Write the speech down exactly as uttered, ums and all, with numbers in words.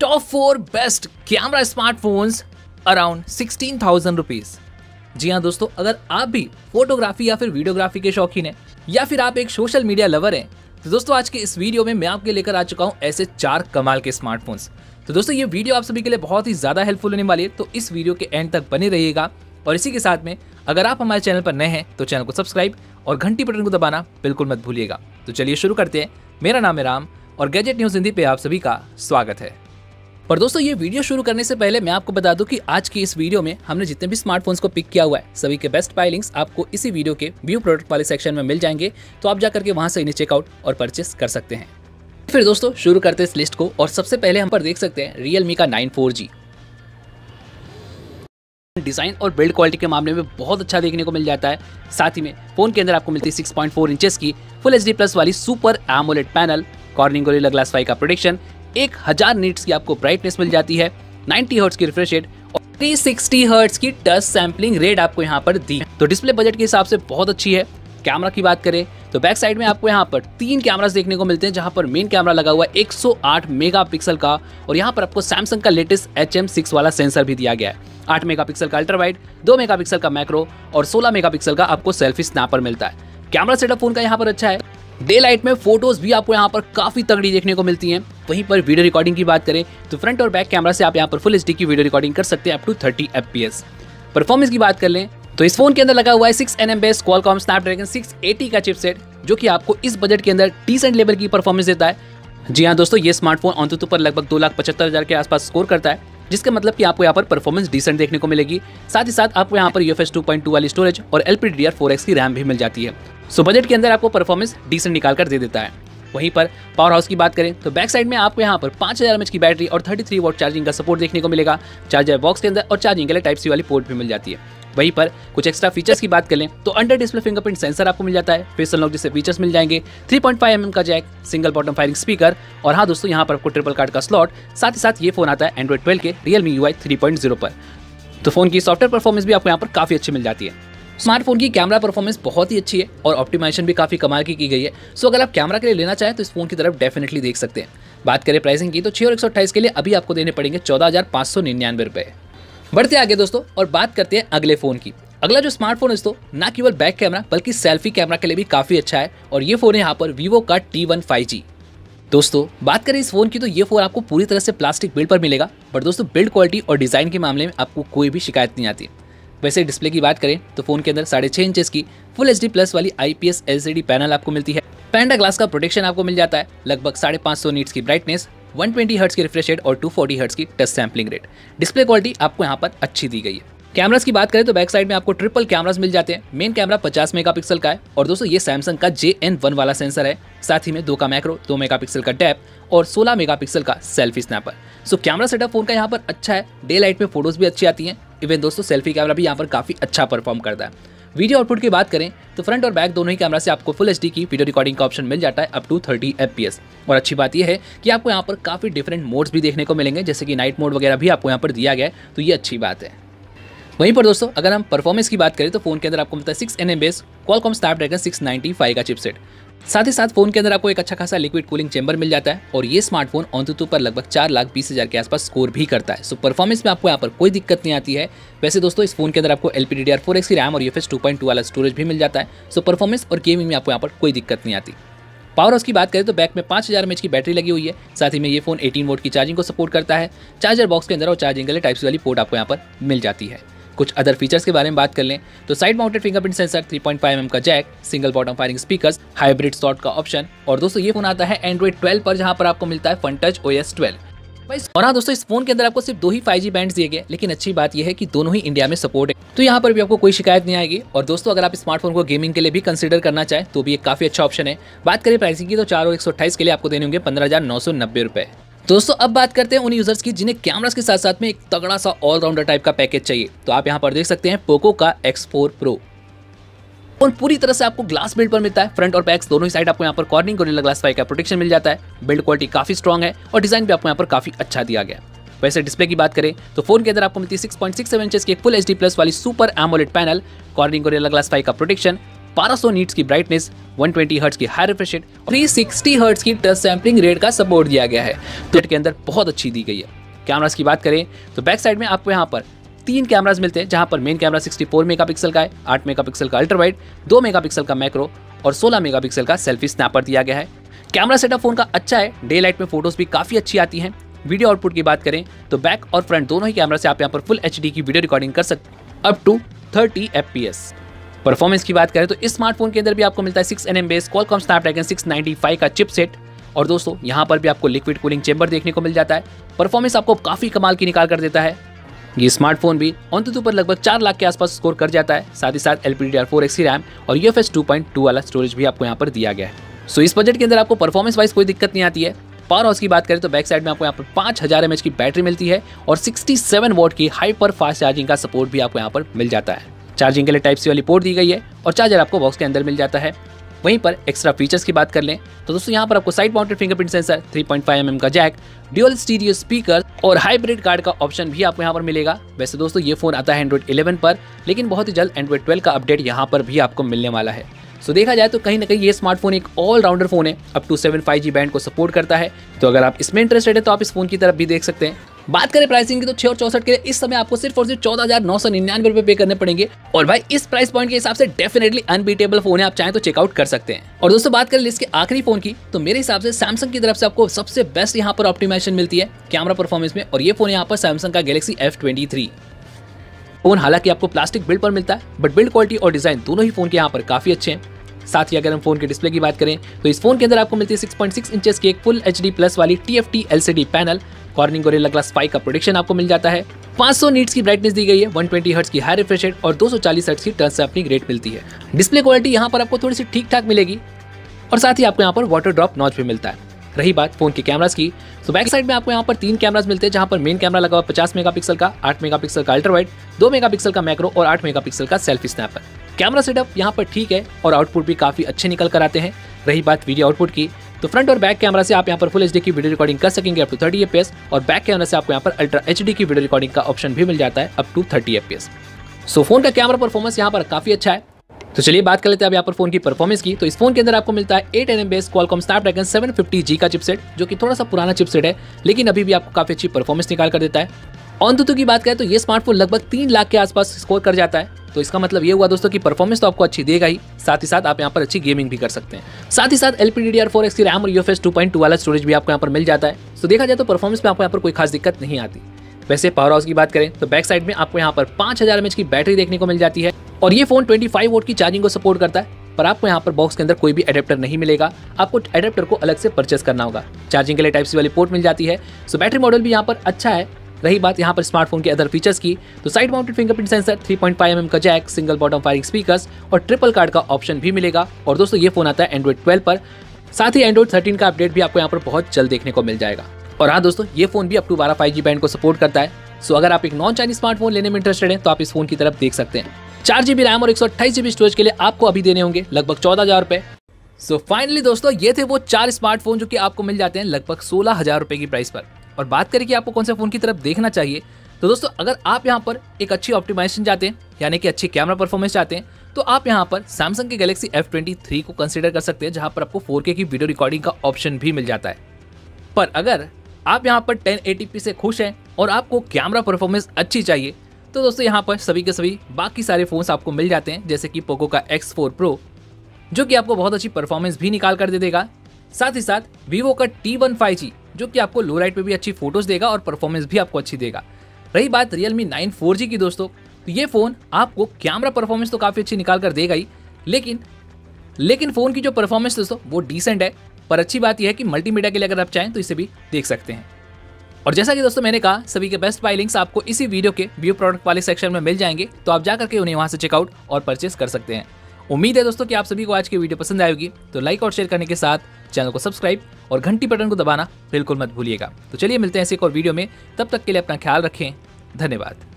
Top four best camera smartphones around sixteen thousand rupees. जी हाँ दोस्तों, अगर आप भी फोटोग्राफी या फिर वीडियोग्राफी के शौकीन हैं या फिर आप एक सोशल मीडिया लवर हैं, तो दोस्तों आज के इस वीडियो में मैं आपके लेकर आ चुका हूँ ऐसे चार कमाल के स्मार्टफोन्स। तो दोस्तों ये वीडियो आप सभी के लिए बहुत ही ज्यादा हेल्पफुल होने वाली है, तो इस वीडियो के एंड तक बने रहिएगा। और इसी के साथ में अगर आप हमारे चैनल पर नए हैं तो चैनल को सब्सक्राइब और घंटी बटन को दबाना बिल्कुल मत भूलिएगा। तो चलिए शुरू करते हैं। मेरा नाम है राम और गैजेट न्यूज हिंदी पे आप सभी का स्वागत है। और दोस्तों ये वीडियो शुरू करने से पहले मैं आपको बता दूं कि आज की इस वीडियो में हमने जितने भी स्मार्टफोन्स को पिक किया हुआ है सभी के बेस्ट बाय लिंक्स आपको इसी वीडियो के व्यू प्रोडक्ट वाले सेक्शन में मिल जाएंगे, तो आप जाकर के वहां से इन्हें चेकआउट और परचेस कर सकते हैं। फिर दोस्तों शुरू करते हैं इस लिस्ट को, और सबसे पहले हम पर देख सकते हैं Realme का नाइन फोर जी। डिजाइन और बिल्ड क्वालिटी के मामले में बहुत अच्छा देखने को मिल जाता है। साथ ही में फोन के अंदर आपको मिलती है सिक्स पॉइंट फोर इंचेस की फुल एच डी प्लस वाली super AMOLED panel, Corning Gorilla glass five का प्रोटेक्शन, एक हज़ार निट्स की आपको ब्राइटनेस मिल जाती है, नाइंटी हर्ट्ज की रिफ्रेश रेट और थ्री सिक्सटी हर्ट्ज की टच सैंपलिंग रेट आपको यहाँ पर दी। तो डिस्प्ले बजट के हिसाब से बहुत अच्छी है। कैमरा की बात करें तो बैक साइड में आपको यहाँ पर तीन कैमरास देखने को मिलते हैं, जहां पर मेन कैमरा लगा हुआ है एक सौ आठ मेगापिक्सल का, और यहाँ पर आपको सैमसंग का लेटेस्ट एच एम सिक्स वाला सेंसर भी दिया गया है। आठ मेगापिक्सल का अल्ट्रा वाइड, दो मेगापिक्सल का मैक्रो और सोलह मेगापिक्सल का आपको सेल्फी स्नैपर मिलता है। कैमरा सेटअप फोन का यहाँ पर अच्छा है। डे लाइट में फोटोज भी आपको यहाँ पर काफी तगड़ी देखने को मिलती हैं। वहीं पर वीडियो रिकॉर्डिंग की बात करें तो फ्रंट और बैक कैमरा से आप यहाँ पर फुल एचडी की वीडियो रिकॉर्डिंग कर सकते हैं up to thirty F P S. Performance की बात कर लें तो इस फोन के अंदर लगा हुआ है six N M base Qualcomm Snapdragon six eighty का चिपसेट, जो कि आपको इस बजट के अंदर डिसेंट लेवल की परफॉर्मेंस देता है। जी हाँ दोस्तों, ये स्मार्टफोन ऑनटू पर लगभग दो लाख पचहत्तर हजार के आसपास स्कोर करता है, जिसका मतलब कि आपको यहाँ पर परफॉर्मेंस डिसेंट देखने को मिलेगी। साथ ही साथ आपको यहाँ पर U F S two point two वाली स्टोरेज और L P D D R four X की रैम भी मिल जाती है। सो बजट के अंदर आपको परफॉर्मेंस डिसेंट निकाल कर दे देता है। वहीं पर पावर हाउस की बात करें तो बैक साइड में आपको यहाँ पर पाँच हज़ार एम एच की बैटरी और थर्टी थ्री वॉट चार्जिंग का सपोर्ट देखने को मिलेगा। चार्जर बॉक्स के अंदर और चार्जिंग के लिए टाइप सी वाली पोर्ट भी मिल जाती है। वहीं पर कुछ एक्स्ट्रा फीचर्स की बात कर लें तो अंडर डिस्प्ले फिंगरप्रिंट सेंसर आपको मिल जाता है, फेस अनलॉक जैसे फीचर्स मिल जाएंगे, three point five M M का jack, single bottom firing speaker, और हाँ दोस्तों यहाँ पर आपको ट्रिपल कार्ड का स्लॉट। साथ ही साथ ये फोन आता है एंड्रॉइड ट्वेल्व के Realme U I three point zero पर। तो फोन की सॉफ्टवेयर परफॉर्मेंस भी आपको यहाँ पर काफी अच्छी मिल जाती है। स्मार्टफोन की कैमरा परफॉर्मेंस बहुत ही अच्छी है और ऑप्टिमाइजेशन भी काफी कमाल की की गई है। सो अगर आप कैमरा के लिए लेना चाहें तो इस फोन की तरफ डेफिनेटली देख सकते हैं। बात करें प्राइसिंग की तो छह और एक सौ अट्ठाईस के लिए अभी आपको देने पड़ेंगे चौदह हजार पाँच सौ निन्यानवे रुपए। बढ़ते आगे दोस्तों और बात करते हैं अगले फोन की। अगला जो स्मार्टफोन है दोस्तों ना केवल बैक कैमरा बल्कि सेल्फी कैमरा के लिए भी काफी अच्छा है, और ये फोन है यहाँ पर वीवो का टी वन फाइव जी। दोस्तों बात करें इस फोन की तो ये फोन आपको पूरी तरह से प्लास्टिक बिल्ड पर मिलेगा, बट दोस्तों बिल्ड क्वालिटी और डिजाइन के मामले में आपको कोई भी शिकायत नहीं आती। वैसे डिस्प्ले की बात करें तो फोन के अंदर साढ़े छह इंचेस की फुल एच डी प्लस वाली I P S L C D panel आपको मिलती है। पैंडा ग्लास का प्रोटेक्शन आपको मिल जाता है, लगभग साढ़े पाँच सौ नीट्स की ब्राइटनेस, वन ट्वेंटी हर्ट्ज की रिफ्रेश रेट और टू फोर्टी हर्ट्ज की touch sampling rate. Display quality आपको यहाँ पर अच्छी दी गई है। कैमरास की बात करें तो बैक साइड में आपको ट्रिपल कैमरास मिल जाते हैं। मेन कैमरा पचास मेगापिक्सल का है, और दोस्तों ये सैमसंग का जे एन वन वाला सेंसर है। साथ ही में दो का मैक्रो, दो मेगापिक्सल का डेप्थ और सोलह मेगापिक्सल का selfie snapper. So camera setup phone का यहाँ पर अच्छा है। डे लाइट में फोटोज भी अच्छी आती हैं। इवन दोस्तों सेल्फी कैमरा भी यहाँ पर काफी अच्छा परफॉर्म करता है। वीडियो आउटपुट की बात करें तो फ्रंट और बैक दोनों ही कैमरा से आपको फुल एचडी की वीडियो रिकॉर्डिंग का ऑप्शन मिल जाता है up to thirty F P S. और अच्छी बात यह है कि आपको यहाँ पर काफी डिफरेंट मोड्स भी देखने को मिलेंगे, जैसे कि नाइट मोड वगैरह भी आपको यहाँ पर दिया गया है, तो ये अच्छी बात है। वहीं पर दोस्तों अगर हम परफॉर्मेंस की बात करें तो फोन के अंदर आपको मिलता है six N M base Qualcomm Snapdragon six ninety five का चिपसेट। साथ ही साथ फोन के अंदर आपको एक अच्छा खासा लिक्विड कूलिंग चेंबर मिल जाता है, और ये स्मार्टफोन ऑनटू पर लगभग चार लाख बीस हजार के आसपास स्कोर भी करता है। सो परफॉर्मेंस में आपको यहाँ पर कोई दिक्कत नहीं आती है। वैसे दोस्तों इस फोन के अंदर आपको L P D D R four X की रैम और U F S two point two वाला स्टोरेज भी मिल जाता है। सो परफॉर्मेंस और गेमिंग में आपको यहाँ पर कोई दिक्कत नहीं आती। पावर हाउस की बात करें तो बैक में पाँच हज़ार एम एच की बैटरी लगी हुई है। साथ ही में ये फोन अठारह वोल्ट की चार्जिंग को सपोर्ट करता है। चार्जर बॉक्स के अंदर और चार्जिंग के लिए टाइप सी वाली पोर्ट आपको यहाँ पर मिल जाती है। कुछ अदर फीचर्स के बारे में बात कर लें तो side mounted fingerprint sensor, three point five M M का jack, single bottom firing speakers, hybrid slot का ऑप्शन, और दोस्तों ये फोन आता है एंड्रॉइड ट्वेल्व पर, जहां पर आपको मिलता है Funtouch O S twelve. और हाँ दोस्तों इस फोन के अंदर आपको सिर्फ दो ही फाइव जी बैंड दिए गए, लेकिन अच्छी बात यह है कि दोनों ही इंडिया में सपोर्ट है, तो यहाँ पर भी आपको कोई शिकायत नहीं आएगी। और दोस्तों अगर आप स्मार्टफोन को गेमिंग के लिए भी कंसीडर करना चाहें तो भी एक काफी अच्छा ऑप्शन है। बात करें प्राइसिंग की तो चार और एक सौ अट्ठाईस के लिए आपको देने होंगे पंद्रह हजार नौ सौ नब्बे रुपए। दोस्तों अब बात करते हैं उन यूजर्स की जिन्हें कैमरास के साथ साथ में एक तगड़ा सा ऑलराउंडर टाइप का पैकेज चाहिए। तो आप यहाँ पर देख सकते हैं पोको का एक्स फोर प्रो। फोन पूरी तरह से आपको ग्लास बिल्ड पर मिलता है। फ्रंट और बैक दोनों ही साइड आपको यहाँ पर कॉर्निंग गोरिल्ला ग्लास फाइव का प्रोटेक्शन मिल जाता है। बिल्ड क्वालिटी काफी स्ट्रॉन्ग है और डिजाइन भी आपको यहाँ पर काफी अच्छा दिया गया है। वैसे डिस्प्ले की बात करें तो फोन के अंदर आपको मिलती है six point six seven inches की फुल एच डी प्लस वाली super AMOLED panel, Corning Gorilla glass five का प्रोटेक्शन, बारह सौ नीट्स की ब्राइटनेस, वन ट्वेंटी हर्ट्ज की high refresh rate, three sixty hertz की टच सैंपलिंग रेट का support दिया गया है। तो के अंदर बहुत अच्छी दी गई है। कैमरास की बात करें तो बैक साइड में आपको यहाँ पर तीन कैमरास मिलते हैं, जहां पर मेन कैमरा चौंसठ मेगापिक्सल का है, आठ मेगापिक्सल का अल्ट्रा वाइड, दो मेगापिक्सल का मैक्रो और सोलह मेगापिक्सल का सेल्फी स्नैपर दिया गया है। कैमरा सेटअप फोन का अच्छा है, डे लाइट में फोटोज भी काफी अच्छी आती हैं। वीडियो आउटपुट की बात करें तो बैक और फ्रंट दोनों ही कैमरा से आप यहाँ पर फुल एचडी की वीडियो रिकॉर्डिंग कर सकते हैं up to thirty FPS. Performance की बात करें तो इस स्मार्टफोन के अंदर भी आपको मिलता है six NM base Qualcomm Snapdragon six ninety five का चिपसेट और दोस्तों यहाँ पर भी आपको लिक्विड कूलिंग चेंबर देखने को मिल जाता है। परफॉर्मेंस आपको काफी कमाल की निकाल कर देता है। ये स्मार्टफोन भी ऑनतुतु पर लगभग चार लाख के आसपास स्कोर कर जाता है। साथ ही साथ L P D D R four X की रैम और U F S two point two वाला स्टोरेज भी आपको यहाँ पर दिया गया है। सो इस बजट के अंदर आपको परफॉर्मेंस वाइज कोई दिक्कत नहीं आती है। पावर हाउस की बात करें तो बैक साइड में आपको यहाँ पर पाँच हज़ार एमएच की बैटरी मिलती है और सड़सठ वॉट की हाइपर फास्ट चार्जिंग का सपोर्ट भी आपको यहाँ पर मिल जाता है। चार्जिंग के लिए टाइप सी वाली पोर्ट दी गई है और चार्जर आपको बॉक्स के अंदर मिल जाता है। वहीं पर एक्स्ट्रा फीचर्स की बात कर लें तो दोस्तों यहाँ पर आपको side mounted fingerprint sensor, three point five M M का जैक, ड्यूअल स्टीरियो स्पीकर और हाइब्रिड कार्ड का ऑप्शन भी आपको यहाँ पर मिलेगा। वैसे दोस्तों ये फोन आता है एंड्रॉइड इलेवन पर, लेकिन बहुत ही जल्द एंड्रॉइड ट्वेल्व का अपडेट यहाँ पर भी आपको मिलने वाला है। सो देखा जाए तो कहीं ना कहीं ये स्मार्टफोन एक ऑलराउंडर फोन है, up to seven five G band को सपोर्ट करता है। तो अगर आप इसमें इंटरेस्टेड है तो आप इस फोन की तरफ भी देख सकते हैं। बात करें प्राइसिंग की तो छह और चौसठ के लिए इस समय आपको सिर्फ और सिर्फ चौदह हजार नौ सौ निन्यानवे रुपए पे करने पड़ेंगे और भाई इस प्राइस पॉइंट के हिसाब से डेफिनेटली अनबीटेबल फोन है, आप चाहें तो चेकआउट कर सकते हैं। और दोस्तों बात करें लिस्ट के आखिरी फोन की तो मेरे हिसाब से सैमसंग की तरफ से आपको सबसे बेस्ट यहाँ पर ऑप्टिमाइजेशन मिलती है कैमरा परफॉर्मेंस में और ये फोन यहाँ पर सैमसंग का Galaxy F twenty three. Phone हालांकि आपको प्लास्टिक बिल्ड पर मिलता है बट बिल्ड क्वालिटी और डिजाइन दोनों ही फोन के यहाँ पर काफी अच्छे हैं। साथ ही अगर हम फोन के डिस्प्ले की बात करें तो इस फोन के अंदर आपको मिलती है सिक्स पॉइंट सिक्स इंचेस की एक फुल एचडी प्लस वाली TFT LCD panel, Corning Gorilla glass five का प्रोटेक्शन आपको मिल जाता है। पाँच सौ नीट्स की ब्राइटनेस दी गई है, वन ट्वेंटी हर्ट्ज की हाई रिफ्रेश रेट और दो सौ चालीस हर्ट्ज की टच सैंपलिंग रेट मिलती है। डिस्प्ले क्वालिटी यहाँ पर आपको थोड़ी सी ठीक ठाक मिलेगी और साथ ही आपको यहाँ पर वाटर ड्रॉप नॉच भी मिलता है। रही बात फोन के कैमरास की तो बैक साइड में आपको यहाँ पर तीन कैमरास मिलते हैं, जहाँ पर मेन कैमरा लगा हुआ पचास मेगापिक्सल का, आठ मेगापिक्सल का अल्ट्रा वाइड, दो मेगापिक्सल का मैक्रो और आठ मेगापिक्सल का सेल्फी स्नैपर। कैमरा सेटअप यहाँ पर ठीक है और आउटपुट भी काफी अच्छे निकल कर आते हैं। रही बात वीडियो आउटपुट की तो फ्रंट और बैक कैमरा से आप यहाँ पर फुल एचडी की वीडियो रिकॉर्डिंग कर सकेंगे अप टू थर्टी एफपीएस और बैक कैमरा से आपको यहाँ पर अल्ट्रा एचडी की वीडियो रिकॉर्डिंग का ऑप्शन भी मिल जाता है up to thirty FPS. So phone का कैमरा परफॉर्मेंस यहाँ पर काफी अच्छा है। तो चलिए बात कर लेते हैं अब यहाँ पर फोन की परफॉर्मेंस की। तो इस फोन के अंदर आपको मिलता है eight NM base Qualcomm Snapdragon seven fifty G का चिपसेट, जो कि थोड़ा सा पुराना चिपसेट है लेकिन अभी भी आपको काफी अच्छी परफॉर्मेंस निकाल कर देता है। ऑनतुतु की बात करें तो ये स्मार्टफोन लगभग तीन लाख के आसपास स्कोर कर जाता है। तो इसका मतलब ये हुआ दोस्तों की परफॉर्मेंस तो आपको अच्छी देगा ही, साथ ही साथ आप यहाँ पर अच्छी गेमिंग भी कर सकते हैं। साथ ही साथ L P D D R four X की रैम और U F S two point two वाला स्टोरेज भी आपको यहाँ पर मिल जाता है। तो देखा जाए तो परफॉर्मेंस में आपको यहाँ पर कोई खास दिक्कत नहीं आती। वैसे पावर हाउस की बात करें तो बैक साइड में आपको यहाँ पर पाँच हज़ार एमएच की बैटरी देखने को मिल जाती है और ये फोन पच्चीस वोल्ट की चार्जिंग को सपोर्ट करता है। पर आपको यहाँ पर बॉक्स के अंदर कोई भी एडेप्टर नहीं मिलेगा, आपको एडेप्टर को अलग से परचेस करना होगा। चार्जिंग के लिए टाइप सी वाली पोर्ट मिल जाती है। सो बैटरी मॉडल भी यहाँ पर अच्छा है। रही बात यहाँ पर स्मार्टफोन के अदर फीचर्स की तो side mounted fingerprint sensor, three point five M M का jack, single bottom firing speakers और ट्रिपल कार्ड का ऑप्शन भी मिलेगा। और दोस्तों ये फोन आता है एंड्रॉइड ट्वेल्व पर, साथ ही एंड्रॉइड थर्टीन का अपडेट भी आपको यहाँ पर बहुत जल्द देखने को मिल जाएगा। और हाँ दोस्तों ये फोन भी अप टू बारह फाइव जी बैंड को सपोर्ट करता है। सो अगर आप एक नॉन चाइनीज स्मार्टफोन लेने में इंटरेस्टेड हैं तो आप इस फोन की तरफ देख सकते हैं। चार जीबी रैम और एक सौ अट्ठाईस जीबी स्टोरेज के लिए आपको अभी देने होंगे लगभग चौदह हजार रुपए। सो फाइनली दोस्तों ये थे वो चार स्मार्टफोन जो कि आपको मिल जाते हैं लगभग सोलह हजार रुपए की प्राइस पर। और बात करें कि आपको कौन से फोन की तरफ देखना चाहिए तो दोस्तों अगर आप यहाँ पर एक अच्छी ऑप्टिमाइजेशन चाहते हैं यानी कि अच्छी कैमरा परफॉर्मेंस चाहते हैं तो आप यहाँ पर सैमसंग के गैलेक्सी एफ ट्वेंटी थ्री को कंसीडर कर सकते हैं, जहाँ पर आपको फोर के की वीडियो रिकॉर्डिंग का ऑप्शन भी मिल जाता है। पर अगर आप यहाँ पर टेन एटी पी से खुश हैं और आपको कैमरा परफॉर्मेंस अच्छी चाहिए तो दोस्तों यहाँ पर सभी के सभी बाकी सारे फोन्स आपको मिल जाते हैं, जैसे कि पोको का एक्स फोर प्रो जो कि आपको बहुत अच्छी परफॉर्मेंस भी निकाल कर दे देगा। साथ ही साथ वीवो का टी वन फाइव जी जो कि आपको लो लाइट पे भी अच्छी फोटोज देगा और परफॉर्मेंस भी आपको अच्छी देगा। रही बात रियलमी नाइन फोर जी की दोस्तों तो ये फोन आपको कैमरा परफॉर्मेंस तो काफी अच्छी निकाल कर देगा ही, लेकिन लेकिन फोन की जो परफॉर्मेंस दोस्तों वो डिसेंट है। पर अच्छी बात यह है कि मल्टीमीडिया के लिए अगर आप चाहें तो इसे भी देख सकते हैं। और जैसा कि दोस्तों मैंने कहा सभी के बेस्ट बाय लिंक्स आपको इसी वीडियो के व्यू प्रोडक्ट वाले सेक्शन में मिल जाएंगे, तो आप जाकर के उन्हें वहां से चेकआउट और परचेस कर सकते हैं। उम्मीद है दोस्तों कि आप सभी को आज की वीडियो पसंद आएगी, तो लाइक और शेयर करने के साथ चैनल को सब्सक्राइब और घंटी बटन को दबाना बिल्कुल मत भूलिएगा। तो चलिए मिलते हैं ऐसे एक और वीडियो में, तब तक के लिए अपना ख्याल रखें। धन्यवाद।